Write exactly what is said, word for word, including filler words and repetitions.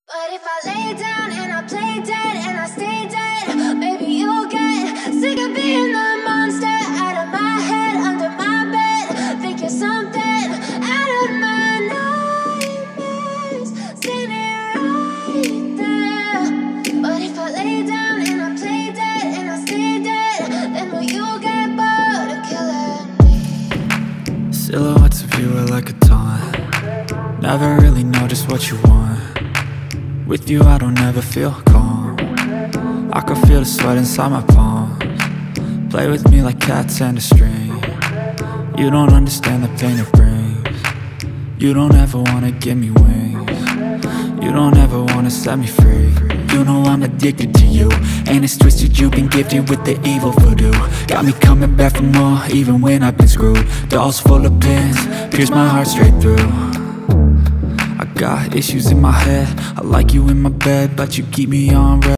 But if I lay down and I play dead and I stay dead, maybe you'll get sick of being the monster out of my head, under my bed. Think you're something out of my nightmares, standing right there. But if I lay down and I play dead and I stay dead, then will you get bored of killing me? Silhouettes of you are like a taunt. Never really know just what you want. With you I don't ever feel calm. I can feel the sweat inside my palms. Play with me like cats and a string. You don't understand the pain it brings. You don't ever wanna give me wings. You don't ever wanna set me free. You know I'm addicted to you, and it's twisted, you've been gifted with the evil voodoo. Got me coming back for more, even when I've been screwed. Dolls full of pins, pierce my heart straight through. I got issues in my head, I like you in my bed, but you keep me on red.